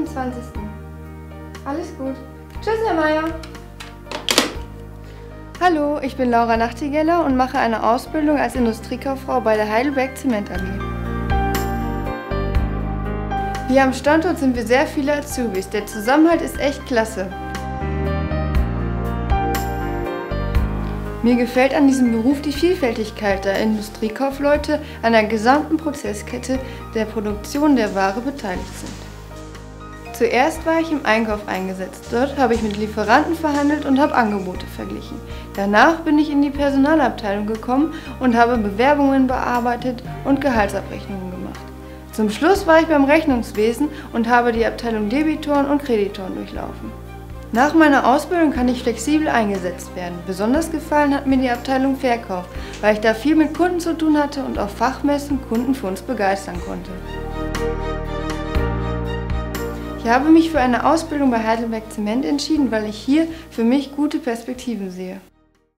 28. Alles gut. Tschüss, Herr Meier. Hallo, ich bin Laura Nachtigeller und mache eine Ausbildung als Industriekauffrau bei der Heidelberg Zement AG. Hier am Standort sind wir sehr viele Azubis. Der Zusammenhalt ist echt klasse. Mir gefällt an diesem Beruf die Vielfältigkeit, da Industriekaufleute an der gesamten Prozesskette der Produktion der Ware beteiligt sind. Zuerst war ich im Einkauf eingesetzt. Dort habe ich mit Lieferanten verhandelt und habe Angebote verglichen. Danach bin ich in die Personalabteilung gekommen und habe Bewerbungen bearbeitet und Gehaltsabrechnungen gemacht. Zum Schluss war ich beim Rechnungswesen und habe die Abteilung Debitoren und Kreditoren durchlaufen. Nach meiner Ausbildung kann ich flexibel eingesetzt werden. Besonders gefallen hat mir die Abteilung Verkauf, weil ich da viel mit Kunden zu tun hatte und auf Fachmessen Kunden für uns begeistern konnte. Ich habe mich für eine Ausbildung bei Heidelberg Zement entschieden, weil ich hier für mich gute Perspektiven sehe.